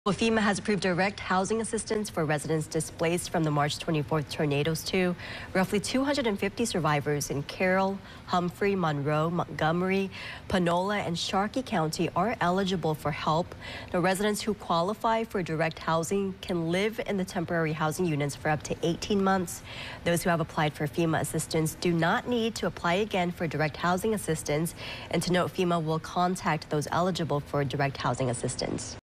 Well, FEMA has approved direct housing assistance for residents displaced from the March 24th tornadoes too. Roughly 250 survivors in Carroll, Humphrey, Monroe, Montgomery, Panola, and Sharkey County are eligible for help. Now, residents who qualify for direct housing can live in the temporary housing units for up to 18 months. Those who have applied for FEMA assistance do not need to apply again for direct housing assistance. And to note, FEMA will contact those eligible for direct housing assistance.